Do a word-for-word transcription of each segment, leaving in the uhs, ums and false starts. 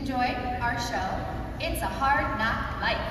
enjoy our show, It's a Hard Knock Life.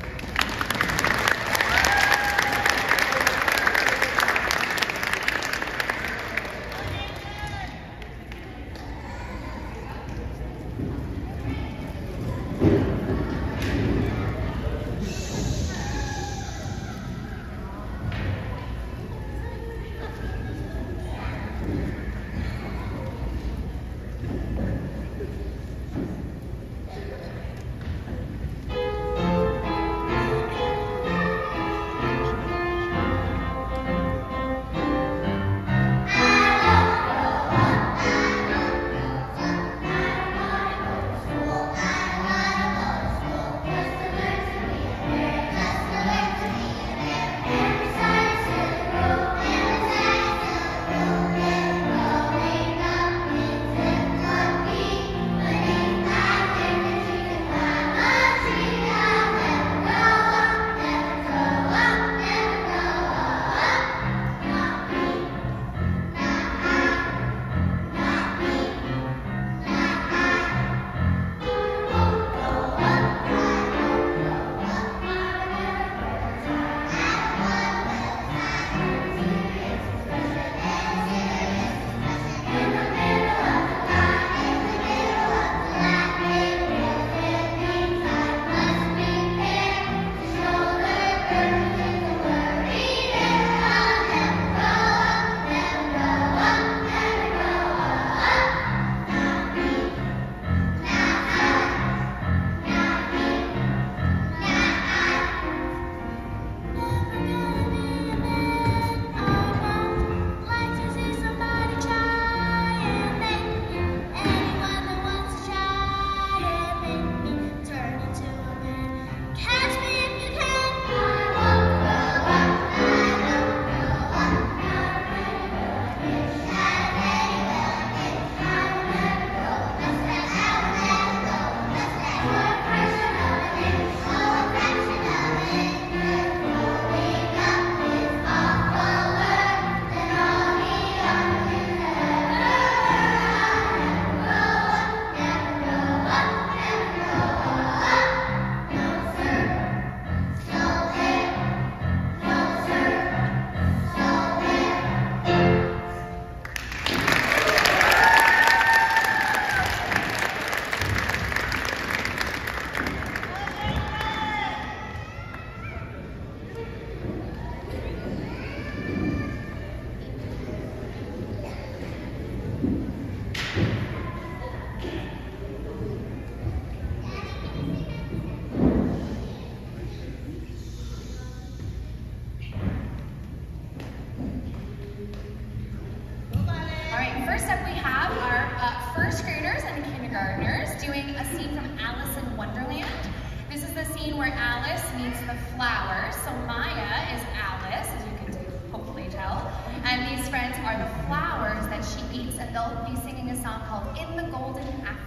First up we have our uh, first graders and kindergartners doing a scene from Alice in Wonderland. This is the scene where Alice meets the flowers. So Maya is Alice, as you can hopefully tell. And these friends are the flowers that she eats, and they'll be singing a song called In the Golden Afternoon.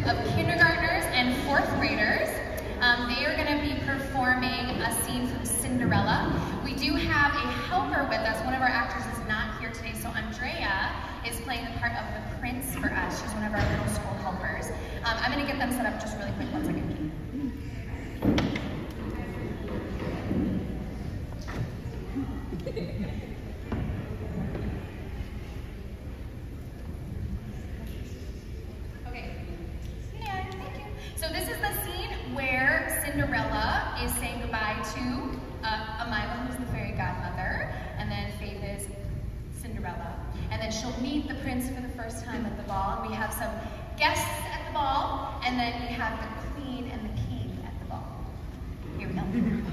of kindergartners and fourth graders. Um, they are going to be performing a scene from Cinderella. We do have a helper with us. One of our actors is not here today, so Andrea is playing the part of the prince for us. She's one of our middle school helpers. Um, I'm going to get them set up just really quick. One second. So this is the scene where Cinderella is saying goodbye to uh, Amila, who's the fairy godmother, and then Faith is Cinderella. And then she'll meet the prince for the first time at the ball, and we have some guests at the ball, and then we have the queen and the king at the ball. Here we go.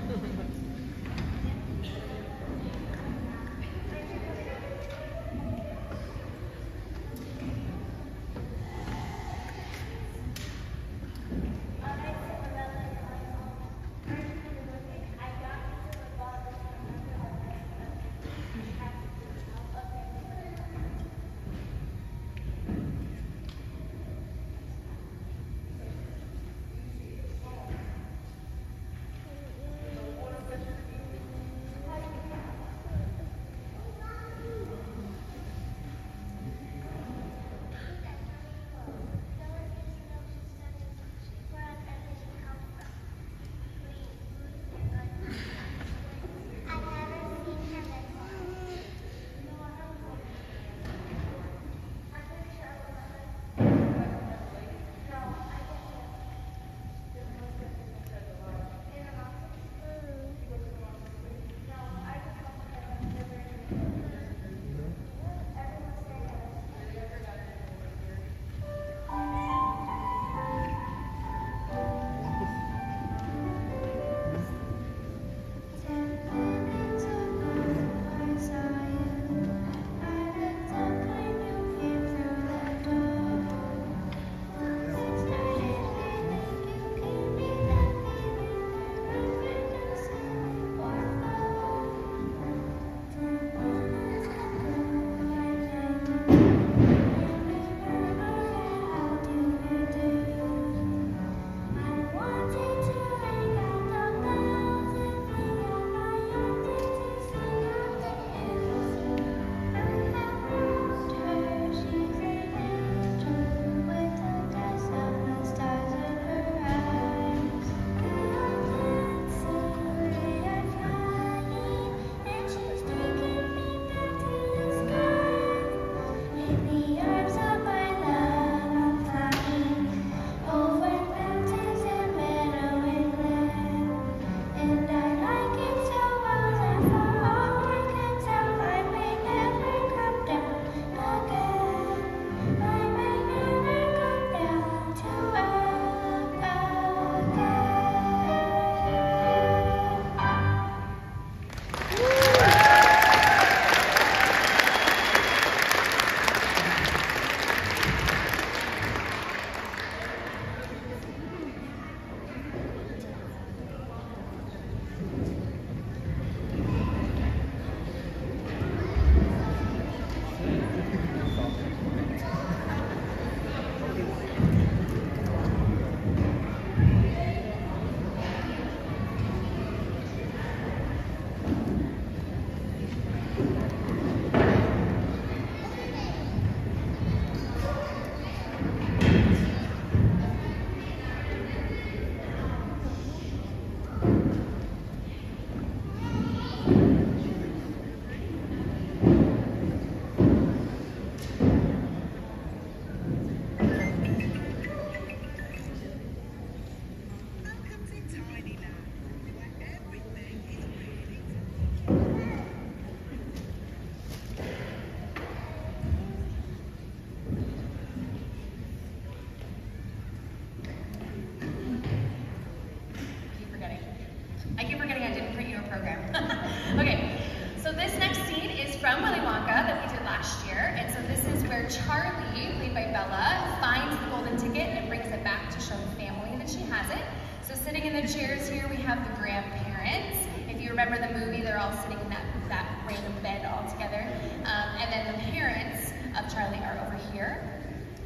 Charlie, played by Bella, finds the golden ticket and brings it back to show the family that she has it. So sitting in the chairs here, we have the grandparents. If you remember the movie, they're all sitting in that, that random bed all together. Um, and then the parents of Charlie are over here. And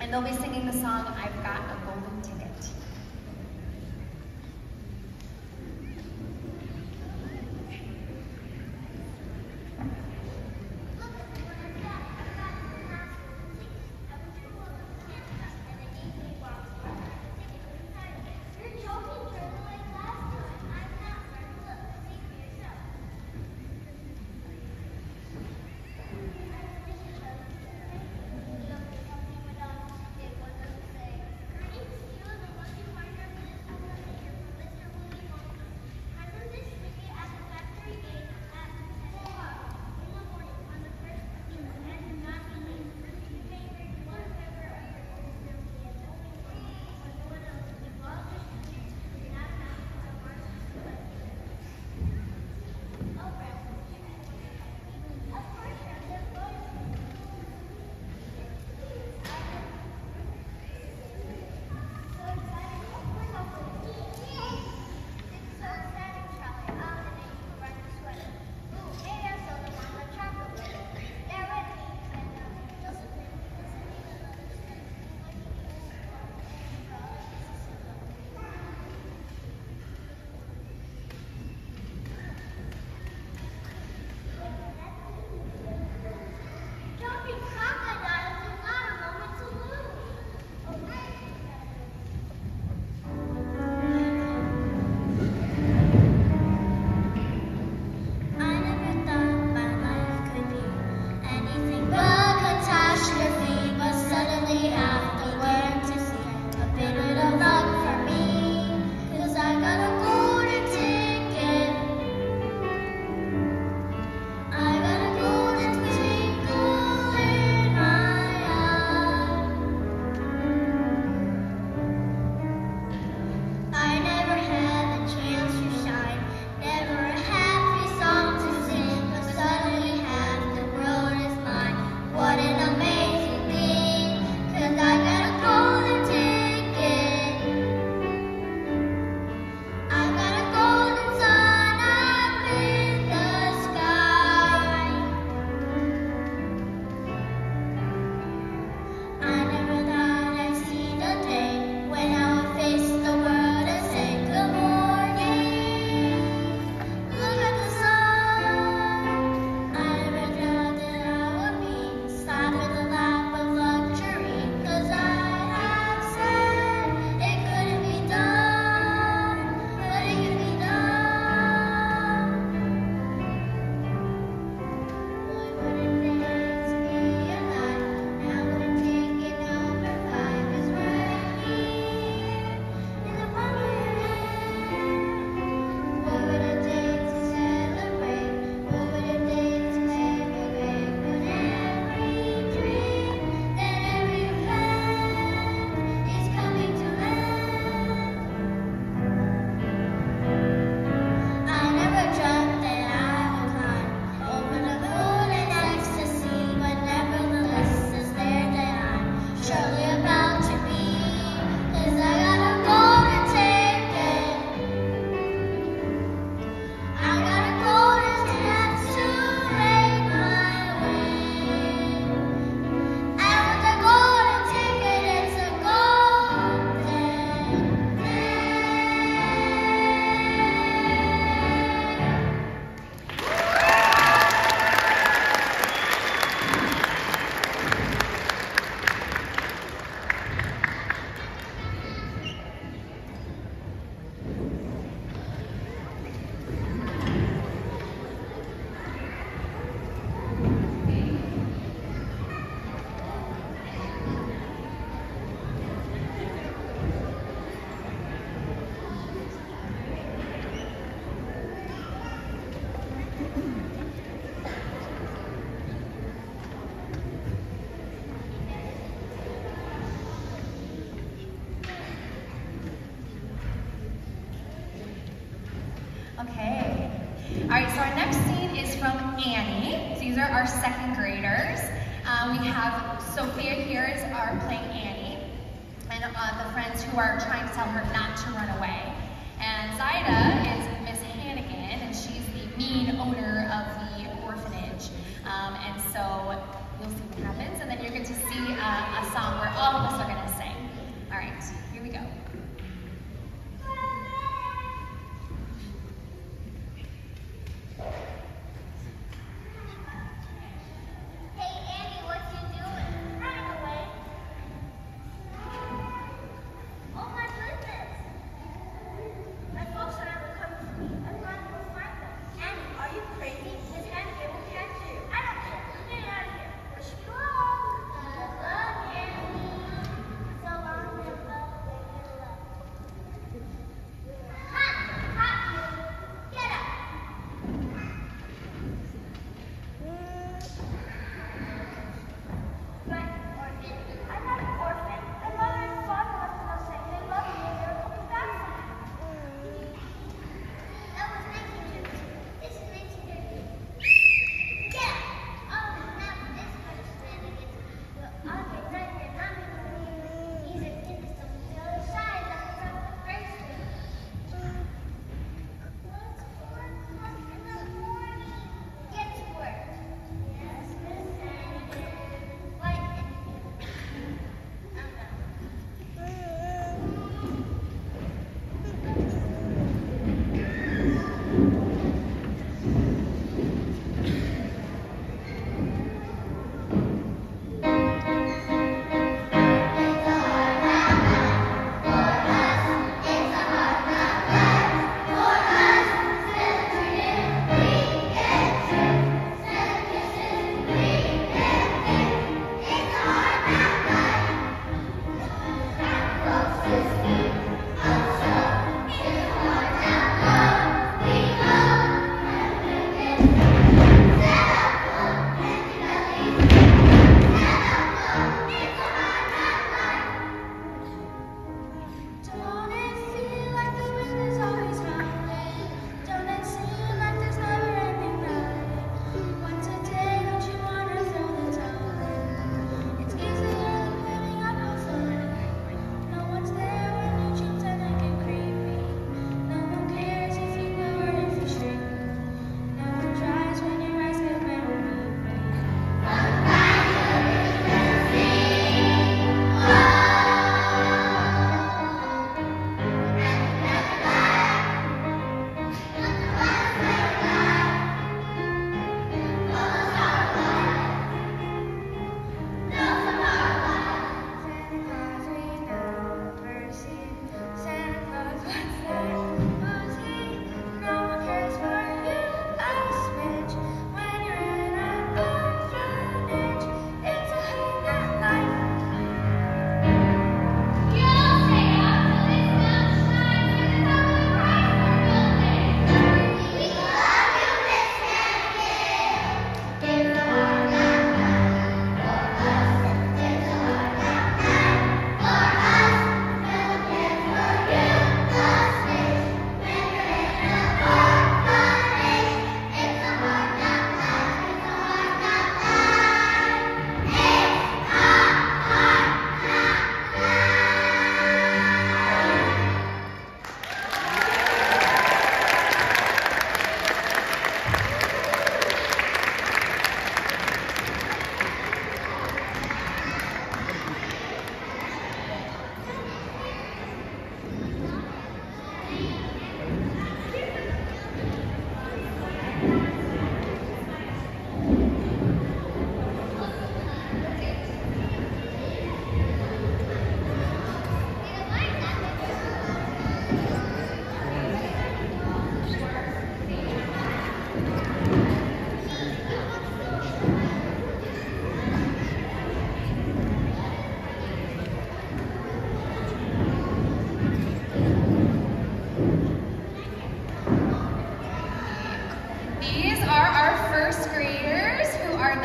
And they'll be singing the song, I've Got a Golden Ticket. All right, so our next scene is from Annie. So these are our second graders. Um, we have Sophia here is our playing Annie, and uh, the friends who are trying to tell her not to run away. And Zaida is Miss Hannigan, and she's the mean owner of the orphanage. Um, and so you'll see what happens, and then you're going to see uh, a song where all of us are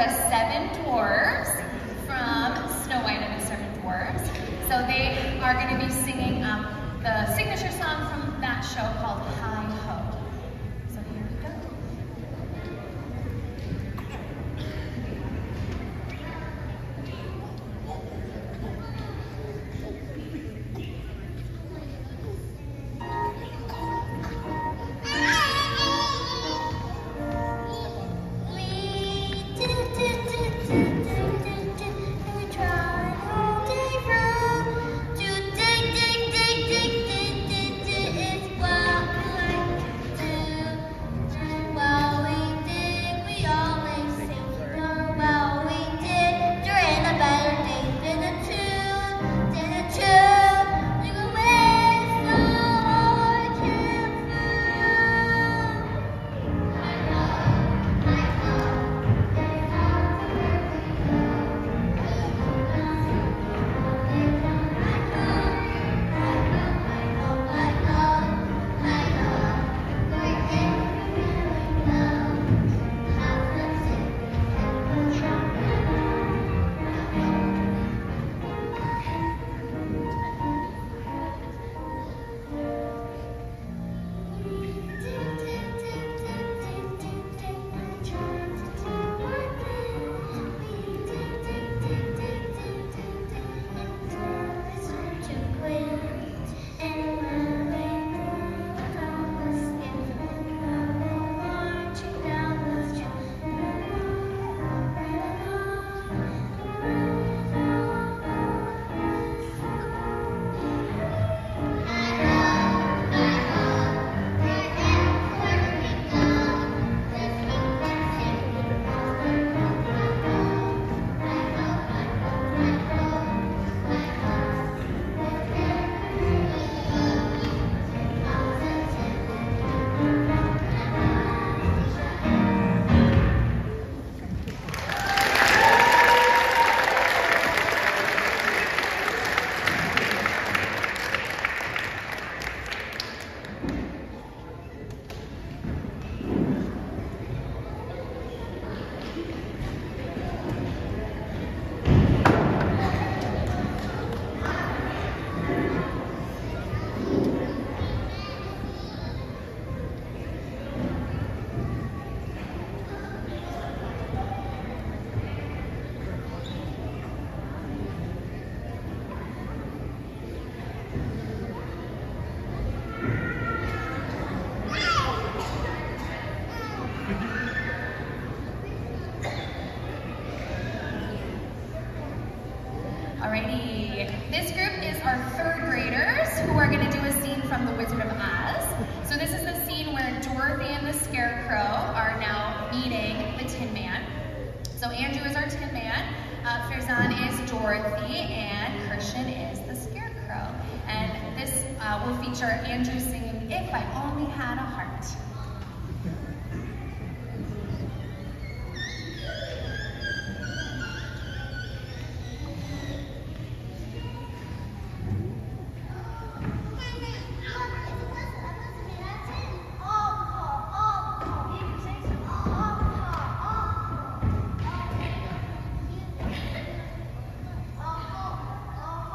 the seven dwarves from Snow White and the Seven Dwarfs. So they are going to be singing um, the signature song from that show called Hi Ho. So here we go. Alrighty, this group is our third graders who are going to do a scene from The Wizard of Oz. So this is the scene where Dorothy and the Scarecrow are now meeting the Tin Man. So Andrew is our Tin Man, uh, Farzan is Dorothy, and Christian is the Scarecrow. And this uh, will feature Andrew singing If I Only Had a Heart.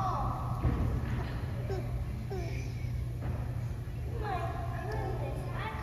My goodness, I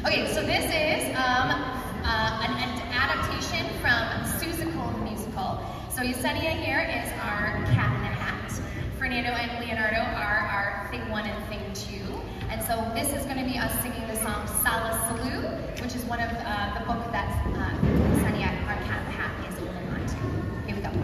Okay, so this is um, uh, an, an adaptation from Seussical the musical. So Yesenia here is our cat in a hat. Fernando and Leonardo are our thing one and thing two. And so this is going to be us singing the song Sala Salou, which is one of uh, the book that uh, Yesenia, our cat in the hat, is holding on to. Here we go.